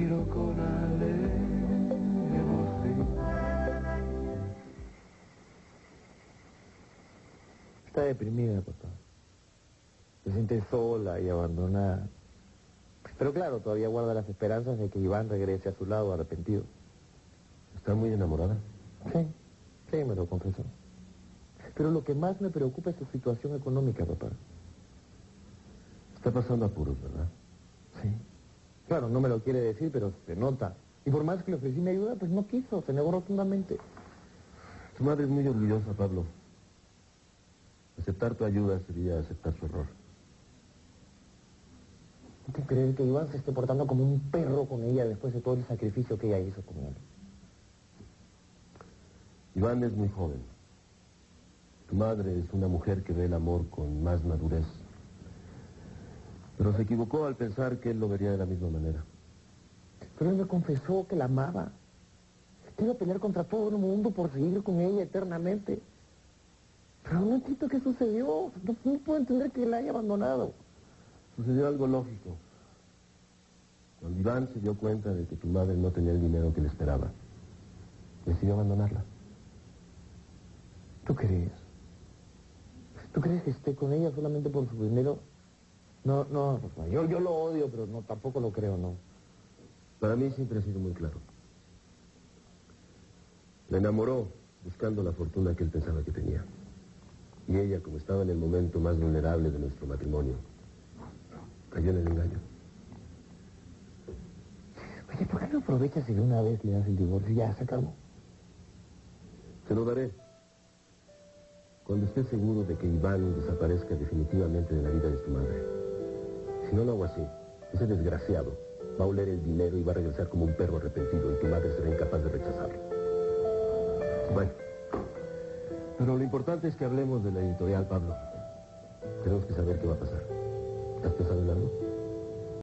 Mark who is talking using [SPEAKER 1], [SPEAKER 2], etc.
[SPEAKER 1] pero con alevosía.
[SPEAKER 2] Está deprimida, papá. Se siente sola y abandonada. Pero claro, todavía guarda las esperanzas de que Iván regrese a su lado arrepentido.
[SPEAKER 3] ¿Está muy enamorada?
[SPEAKER 2] Sí, sí, me lo confesó. Pero lo que más me preocupa es su situación económica, papá.
[SPEAKER 3] Está pasando apuros, ¿verdad?
[SPEAKER 2] Sí. Claro, no me lo quiere decir, pero se nota. Y por más que le ofrecí mi ayuda, pues no quiso, se negó rotundamente.
[SPEAKER 3] Su madre es muy orgullosa, Pablo. Aceptar tu ayuda sería aceptar su error.
[SPEAKER 2] ¿No te crees que Iván se esté portando como un perro con ella después de todo el sacrificio que ella hizo con él?
[SPEAKER 3] Iván es muy joven. Tu madre es una mujer que ve el amor con más madurez. Pero se equivocó al pensar que él lo vería de la misma manera.
[SPEAKER 2] Pero él me confesó que la amaba. Que iba a pelear contra todo el mundo por seguir con ella eternamente. Pero no entiendo qué sucedió. No puedo entender que la haya abandonado.
[SPEAKER 3] Sucedió algo lógico. Cuando Iván se dio cuenta de que tu madre no tenía el dinero que le esperaba, decidió abandonarla.
[SPEAKER 2] ¿Tú crees? ¿Tú crees que esté con ella solamente por su dinero? No, papá, yo lo odio, pero no, tampoco lo creo, no.
[SPEAKER 3] Para mí siempre ha sido muy claro. La enamoró buscando la fortuna que él pensaba que tenía. Y ella, como estaba en el momento más vulnerable de nuestro matrimonio, cayó en el engaño.
[SPEAKER 2] Oye, ¿por qué no aprovechas y de una vez le das el divorcio y ya se acabó?
[SPEAKER 3] Se lo daré cuando esté seguro de que Iván desaparezca definitivamente de la vida de tu madre. Si no lo hago así, ese desgraciado va a oler el dinero y va a regresar como un perro arrepentido y tu madre será incapaz de rechazarlo. Bueno, pero lo importante es que hablemos de la editorial, Pablo. Tenemos que saber qué va a pasar. ¿Has pensado en algo?